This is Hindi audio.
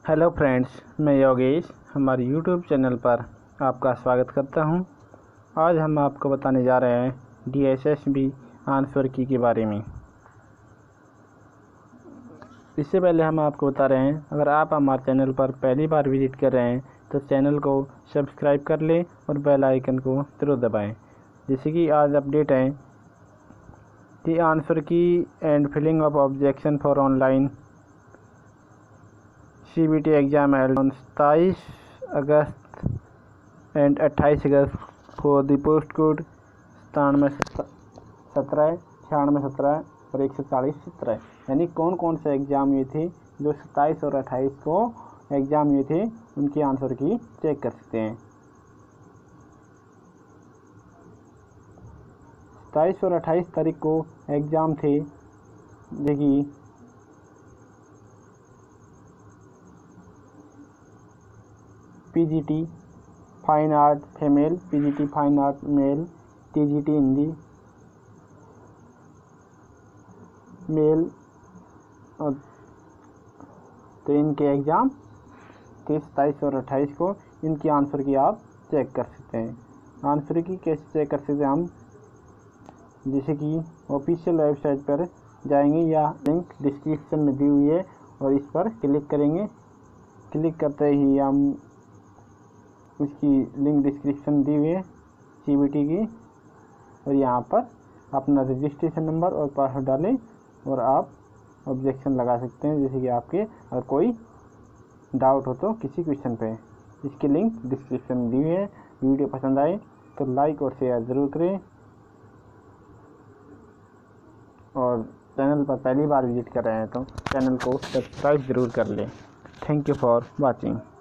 हेलो फ्रेंड्स, मैं योगेश हमारे यूट्यूब चैनल पर आपका स्वागत करता हूं। आज हम आपको बताने जा रहे हैं DSSSB आंसर की के बारे में। इससे पहले हम आपको बता रहे हैं, अगर आप हमारे चैनल पर पहली बार विजिट कर रहे हैं तो चैनल को सब्सक्राइब कर लें और बेल आइकन को ज़रूर दबाएं। जैसे कि आज अपडेट है the answer key and filling of objection for online CBT exam held on 27 August and 28 August for the post code 9717 9617 और 14017। यानी कौन कौन से एग्ज़ाम ये थे जो 27 और 28 को एग्ज़ाम ये थे, उनकी आंसर की चेक कर सकते हैं। 27 और 28 तारीख को एग्ज़ाम थे, देखिए PGT fine art female, PGT fine art male, TGT Hindi male. और तो इनके एग्ज़ाम 27 और 28 को, इनकी आंसर की आप चेक कर सकते हैं। आंसर की कैसे चेक कर सकते हैं हम, जैसे कि ऑफिशियल वेबसाइट पर जाएंगे या लिंक डिस्क्रिप्शन में दी हुई है और इस पर क्लिक करेंगे। क्लिक करते ही हम उसकी लिंक डिस्क्रिप्शन दी हुई है CBT की, और यहाँ पर अपना रजिस्ट्रेशन नंबर और पासवर्ड डालें और आप ऑब्जेक्शन लगा सकते हैं। जैसे कि आपके अगर कोई डाउट हो तो किसी क्वेश्चन पे, इसकी लिंक डिस्क्रिप्शन में दी हुई है। वीडियो पसंद आए तो लाइक और शेयर ज़रूर करें, और चैनल पर पहली बार विजिट कर रहे हैं तो चैनल को सब्सक्राइब ज़रूर कर लें। Thank you for watching.